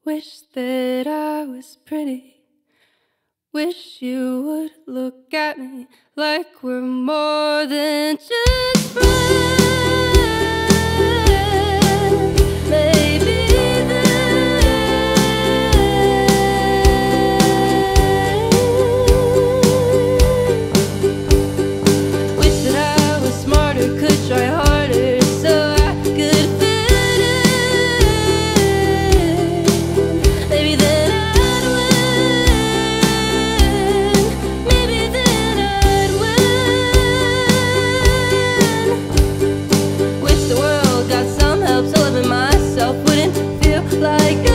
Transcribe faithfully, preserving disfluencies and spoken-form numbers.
Wish that I was pretty. Wish you would look at me like we're more than just friends. Maybe then wish that I was smarter, could try harder so I could fit in. Maybe then I'd win. Maybe then I'd win. Wish the world got some help so living myself wouldn't feel like